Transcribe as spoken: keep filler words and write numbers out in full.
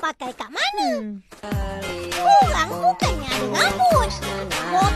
pakai kat mana? Hmm. Korang bukannya ada rambut.